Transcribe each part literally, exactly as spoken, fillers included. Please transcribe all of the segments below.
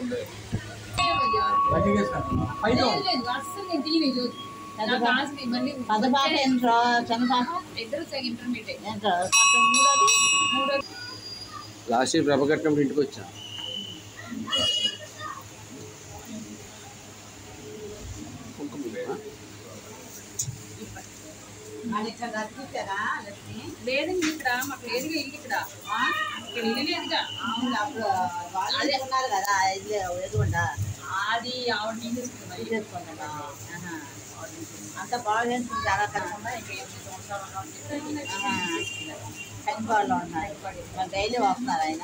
Last year ప్రభ కట్టినప్పుడు ఇంటికి వచ్చా. లేదండి ఇక్కడ మాకు లేదుగా ఇల్లు ఇక్కడ ఇక్కడ ఇల్లు లేదుగా. ఉన్నారు కదా ఎదుగుండా అది ఆవిడ తీసేసుకుంది తీసుకుంటా అంత బాగా చేస్తుంది. చాలా కష్టంగా కనిపాడులో ఉన్నారు. డైలీ వస్తున్నారు ఆయన.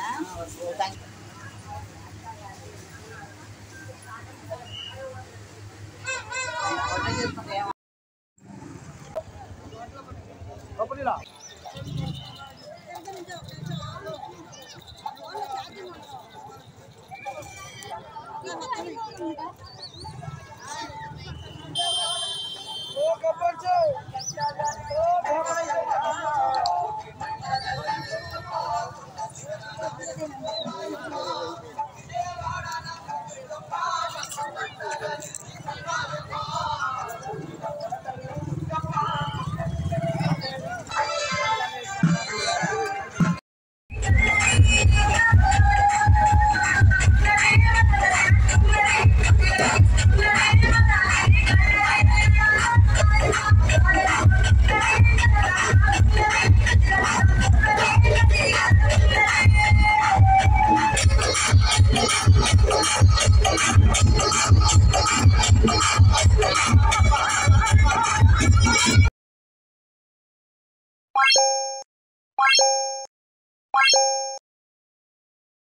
Thank you.